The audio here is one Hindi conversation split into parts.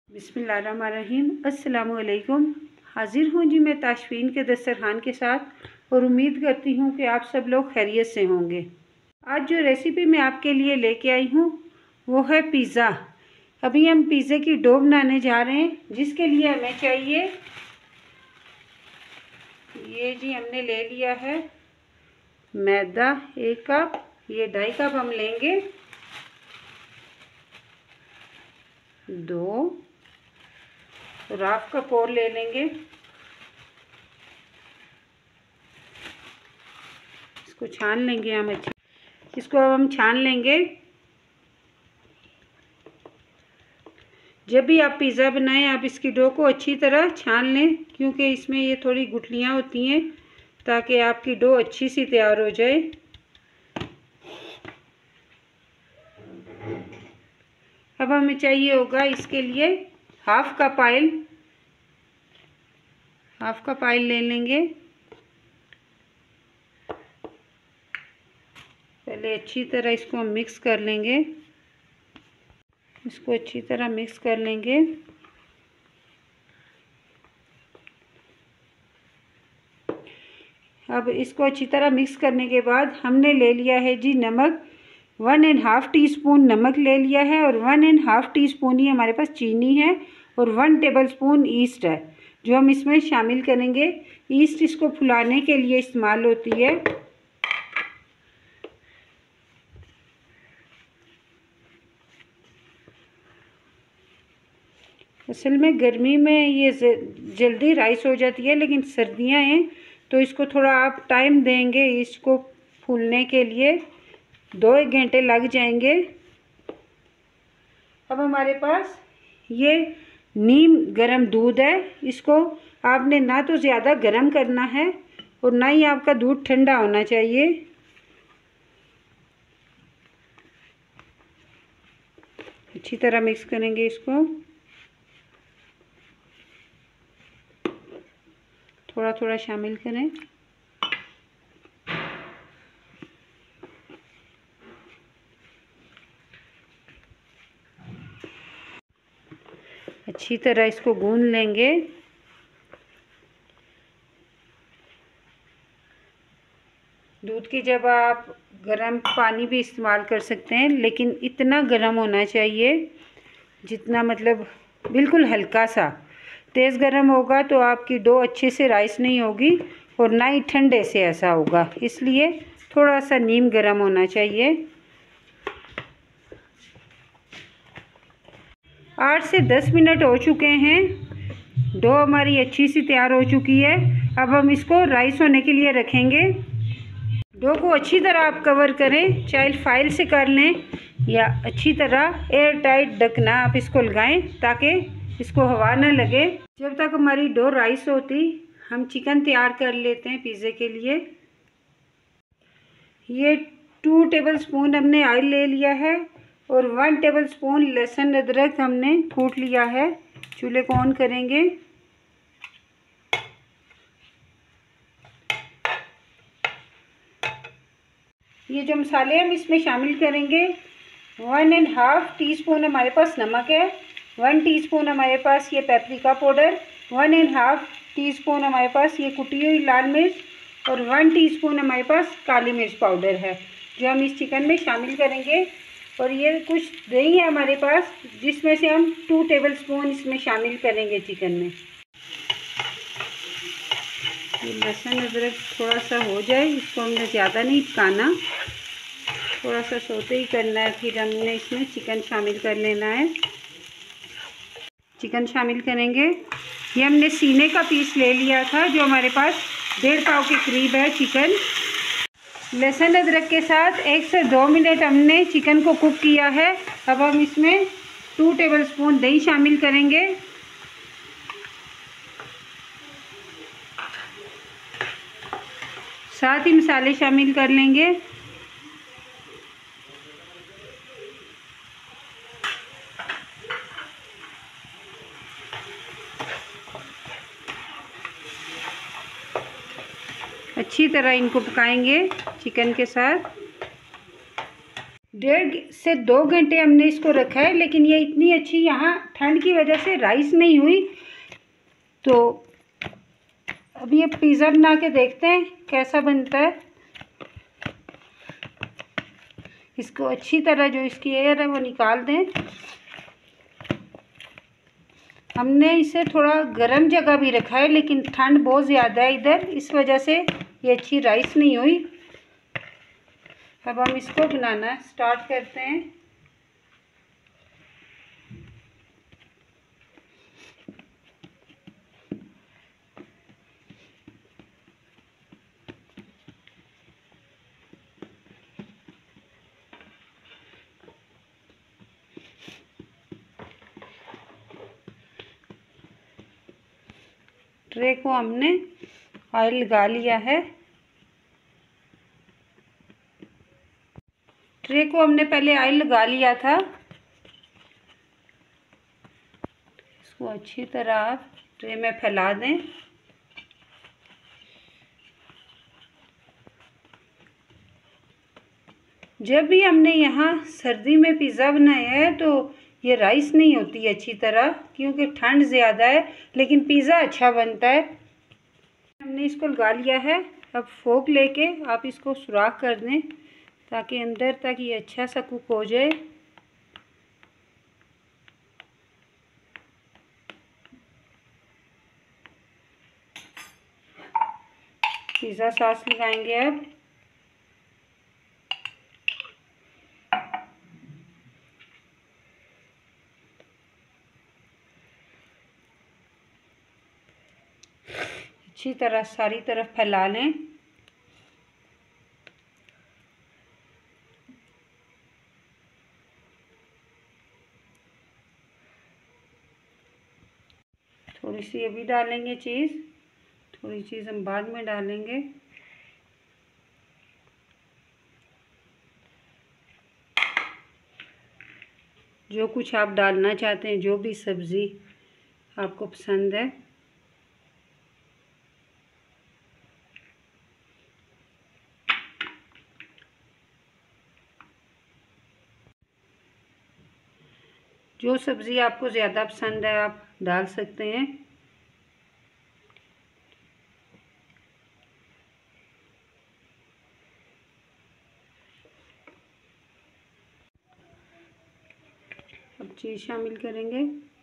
बिस्मिल्लाहिर्रहमानिर्रहीम। अस्सलाम वालेकुम। हाज़िर हूँ जी मैं ताशफीन के दस्तरखान के साथ और उम्मीद करती हूँ कि आप सब लोग खैरियत से होंगे। आज जो रेसिपी मैं आपके लिए लेके आई हूँ वो है पिज़्ज़ा। अभी हम पिज़्ज़े की डो बनाने जा रहे हैं, जिसके लिए हमें चाहिए ये जी हमने ले लिया है मैदा 1 कप, ये 2.5 कप हम लेंगे, 2 राफ कप और ले लेंगे। इसको छान लेंगे हम अच्छे, इसको अब हम छान लेंगे। जब भी आप पिज़्ज़ा बनाएं आप इसकी डो को अच्छी तरह छान लें, क्योंकि इसमें ये थोड़ी गुठलियाँ होती हैं, ताकि आपकी डो अच्छी सी तैयार हो जाए। अब हमें चाहिए होगा इसके लिए हाफ कप ऑयल ले लेंगे। पहले अच्छी तरह इसको हम मिक्स कर लेंगे, इसको अच्छी तरह मिक्स कर लेंगे। अब इसको अच्छी तरह मिक्स करने के बाद हमने ले लिया है जी नमक, 1.5 टीस्पून नमक ले लिया है, और 1.5 टीस्पून ही हमारे पास चीनी है, और 1 टेबलस्पून ईस्ट है जो हम इसमें शामिल करेंगे। ईस्ट इसको फुलाने के लिए इस्तेमाल होती है। असल में गर्मी में ये जल्दी राइस हो जाती है, लेकिन सर्दियां हैं तो इसको थोड़ा आप टाइम देंगे, इसको फूलने के लिए 2-1 घंटे लग जाएंगे। अब हमारे पास ये नीम गरम दूध है, इसको आपने ना तो ज़्यादा गरम करना है और ना ही आपका दूध ठंडा होना चाहिए। अच्छी तरह मिक्स करेंगे इसको, थोड़ा थोड़ा शामिल करें। अच्छी तरह इसको गूंद लेंगे। दूध की जब आप गर्म पानी भी इस्तेमाल कर सकते हैं, लेकिन इतना गर्म होना चाहिए जितना मतलब बिल्कुल हल्का सा। तेज़ गर्म होगा तो आपकी डो अच्छे से राइस नहीं होगी और ना ही ठंडे से ऐसा होगा, इसलिए थोड़ा सा नीम गर्म होना चाहिए। 8 से 10 मिनट हो चुके हैं, डो हमारी अच्छी सी तैयार हो चुकी है। अब हम इसको राइस होने के लिए रखेंगे। डो को अच्छी तरह आप कवर करें, चाहे फाइल से कर लें या अच्छी तरह एयर टाइट ढकना आप इसको लगाएं ताकि इसको हवा ना लगे। जब तक हमारी डो राइस होती हम चिकन तैयार कर लेते हैं पिज़्ज़े के लिए। ये 2 टेबलस्पून हमने ऑयल ले लिया है और 1 टेबलस्पून लहसुन अदरक हमने कूट लिया है। चूल्हे को ऑन करेंगे। ये जो मसाले हम इसमें शामिल करेंगे, 1.5 टीस्पून हमारे पास नमक है, 1 टीस्पून हमारे पास ये पेपरिका पाउडर, 1.5 टीस्पून हमारे पास ये कुटी हुई लाल मिर्च और 1 टीस्पून हमारे पास काली मिर्च पाउडर है, जो हम इस चिकन में शामिल करेंगे। और ये कुछ दही है हमारे पास, जिसमें से हम 2 टेबलस्पून इसमें शामिल करेंगे चिकन में। ये लहसुन अदरक थोड़ा सा हो जाए, इसको हमने ज़्यादा नहीं पकाना, थोड़ा सा सोते ही करना है। फिर हमने इसमें चिकन शामिल कर लेना है। चिकन शामिल करेंगे। ये हमने सीने का पीस ले लिया था, जो हमारे पास 1.5 पाव के करीब है चिकन। लहसुन अदरक के साथ 1 से 2 मिनट हमने चिकन को कुक किया है। अब हम इसमें 2 टेबलस्पून दही शामिल करेंगे। साथ ही मसाले शामिल कर लेंगे। अच्छी तरह इनको पकाएंगे चिकन के साथ। 1.5 से 2 घंटे हमने इसको रखा है, लेकिन ये इतनी अच्छी यहाँ ठंड की वजह से राइस नहीं हुई। तो अब ये पिज़्ज़ा बना के देखते हैं कैसा बनता है। इसको अच्छी तरह जो इसकी एयर है वो निकाल दें। हमने इसे थोड़ा गर्म जगह भी रखा है, लेकिन ठंड बहुत ज़्यादा है इधर, इस वजह से ये अच्छी राइस नहीं हुई। अब हम इसको बनाना स्टार्ट करते हैं। ट्रे को हमने ऑयल लगा लिया है। ट्रे को हमने पहले ऑयल लगा लिया था। इसको अच्छी तरह आप ट्रे में फैला दें। जब भी हमने यहाँ सर्दी में पिज़्ज़ा बनाया है तो ये राइस नहीं होती अच्छी तरह, क्योंकि ठंड ज़्यादा है, लेकिन पिज़्ज़ा अच्छा बनता है। हमने इसको लगा लिया है। अब फोक लेके आप इसको सुराख कर दें ताकि अंदर तक ये अच्छा सा कुक हो जाए। पिज़्ज़ा सॉस लगाएंगे अब। अच्छी तरह सारी तरफ फैला लें। थोड़ी सी अभी डालेंगे चीज़, थोड़ी चीज़ हम बाद में डालेंगे। जो कुछ आप डालना चाहते हैं, जो भी सब्ज़ी आपको पसंद है। जो सब्ज़ी आपको ज़्यादा पसंद है आप डाल सकते हैं। अब चीज़ शामिल करेंगे।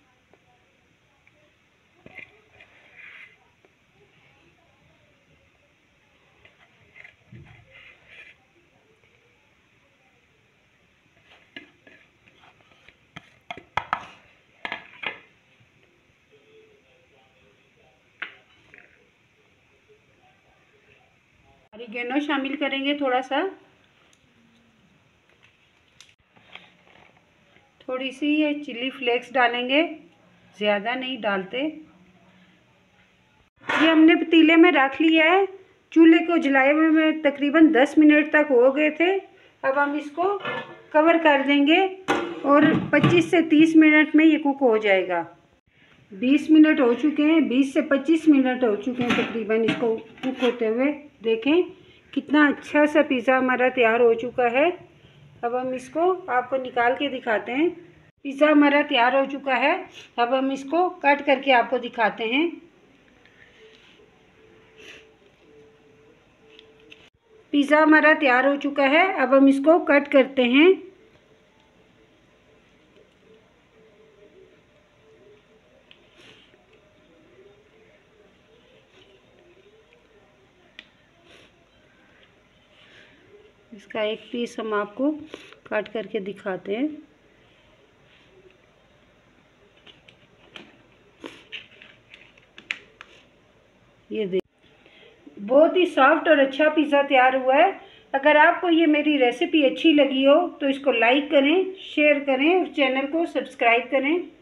ऑरिगेनो शामिल करेंगे थोड़ा सा। थोड़ी सी ये चिली फ्लेक्स डालेंगे, ज़्यादा नहीं डालते। ये हमने पतीले में रख लिया है। चूल्हे को जलाए हुए में तकरीबन 10 मिनट तक हो गए थे। अब हम इसको कवर कर देंगे और 25 से 30 मिनट में ये कुक हो जाएगा। 20 मिनट हो चुके हैं, 20 से 25 मिनट हो चुके हैं तकरीबन इसको कुक होते हुए। देखें कितना अच्छा सा पिज़्ज़ा हमारा तैयार हो चुका है। अब हम इसको आपको निकाल के दिखाते हैं। पिज़्ज़ा हमारा तैयार हो चुका है। अब हम इसको कट करके आपको दिखाते हैं। पिज़्ज़ा हमारा तैयार हो चुका है। अब हम इसको कट करते हैं। इसका एक पीस हम आपको काट करके दिखाते हैं। ये देख, बहुत ही सॉफ्ट और अच्छा पिज़्ज़ा तैयार हुआ है। अगर आपको ये मेरी रेसिपी अच्छी लगी हो तो इसको लाइक करें, शेयर करें और चैनल को सब्सक्राइब करें।